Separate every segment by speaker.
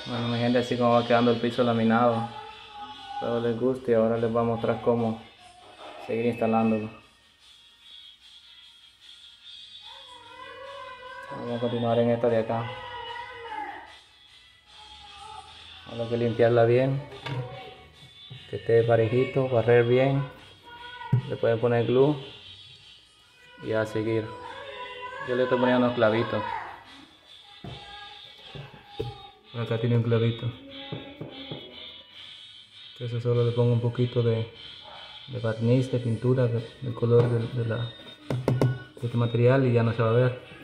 Speaker 1: Bueno, mi gente, así como va quedando el piso laminado. Espero les guste y ahora les voy a mostrar cómo seguir instalándolo. Vamos a continuar en esta de acá. Ahora hay que limpiarla bien, que esté parejito, barrer bien. Le pueden poner glue y a seguir. Yo le estoy poniendo unos clavitos. Acá tiene un clavito. Entonces solo le pongo un poquito de barniz, de pintura, del color de este material y ya no se va a ver.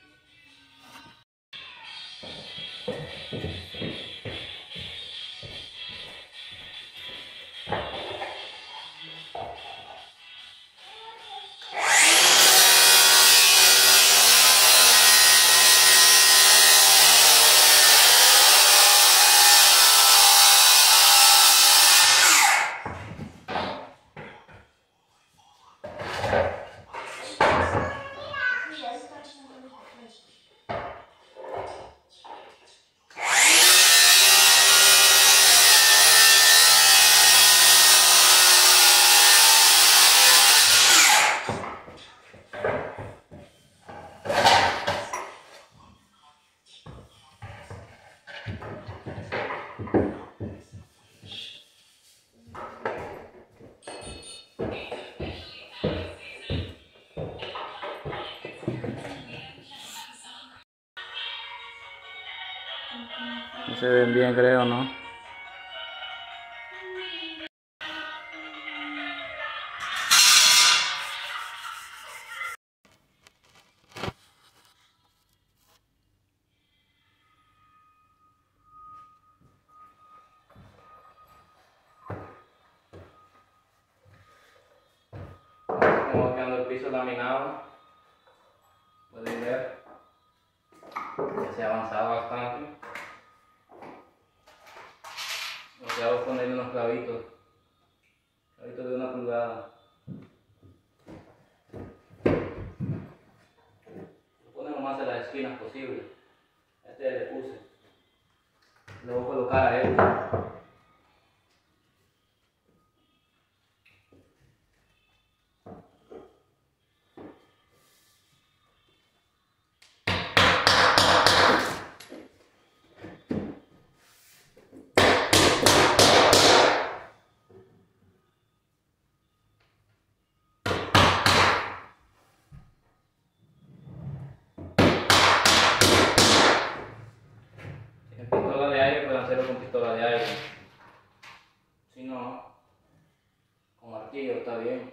Speaker 1: No se ven bien, creo, ¿no? Como quedando el piso laminado, pueden ver que se ha avanzado bastante. Lo que hago es ponerle unos clavitos de 1 pulgada. Lo ponen lo más en las esquinas posible. Este le puse. Le voy a colocar a él. Si es pistola de aire, pueden hacerlo con pistola de aire. Si no, con martillo está bien.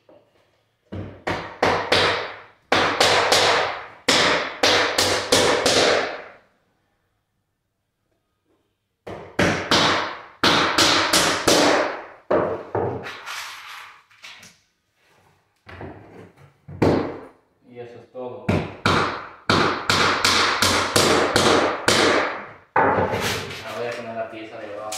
Speaker 1: Y eso es todo. Ahora voy a poner la pieza debajo.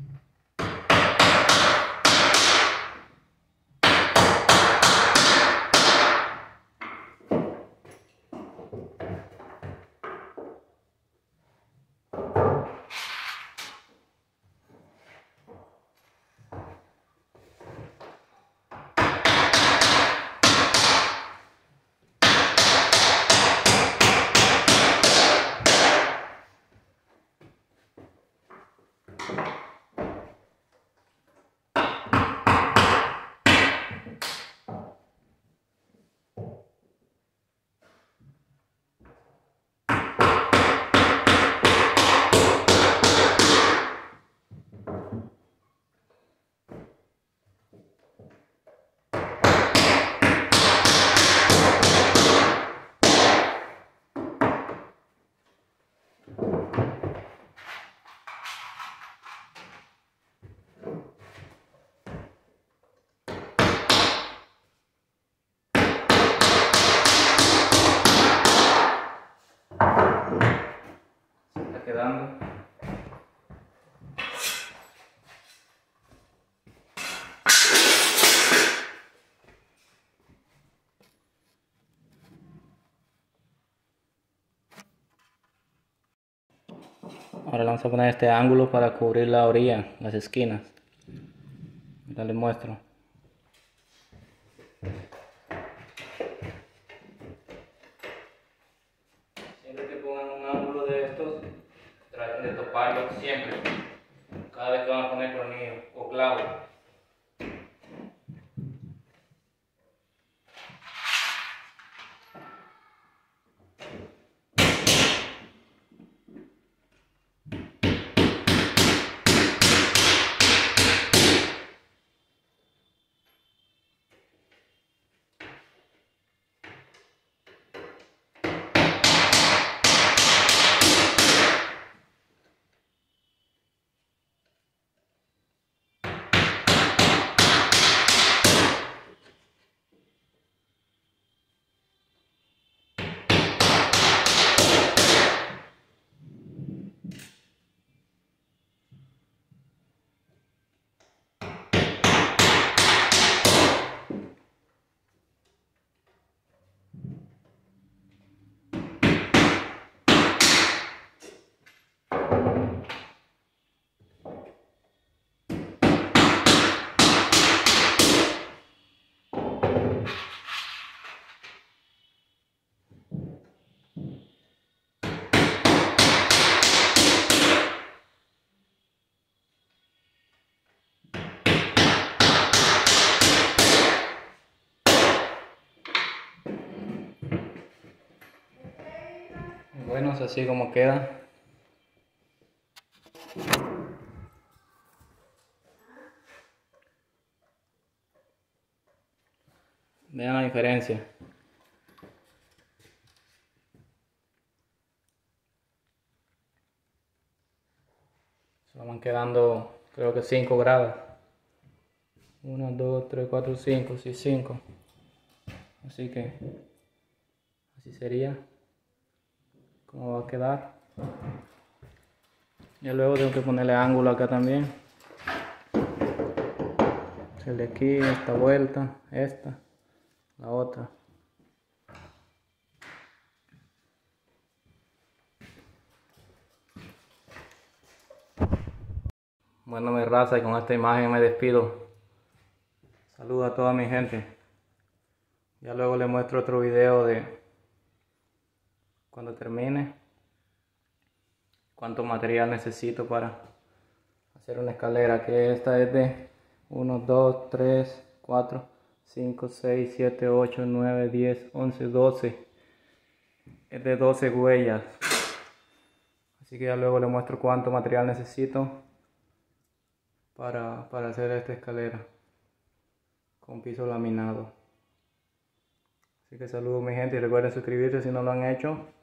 Speaker 1: Quedando. Ahora vamos a poner este ángulo para cubrir la orilla, las esquinas. Ya les muestro. Siempre que pongan un ángulo de estos, traten de toparlo siempre, cada vez que van a poner tornillo o clavo. Bueno, es así como queda. Vean la diferencia. Se van quedando, creo que 5 grados. 1, 2, 3, 4, 5, sí, 5. Así que, así sería como va a quedar. Y luego tengo que ponerle ángulo acá también. El de aquí, esta vuelta, esta, la otra. Bueno, mi raza, y con esta imagen me despido. Saludos a toda mi gente. Ya luego les muestro otro video de cuando termine, cuánto material necesito para hacer una escalera, que esta es de 1, 2, 3, 4, 5, 6, 7, 8, 9, 10, 11, 12. Es de 12 huellas. Así que ya luego les muestro cuánto material necesito para hacer esta escalera con piso laminado. Así que saludos mi gente y recuerden suscribirse si no lo han hecho.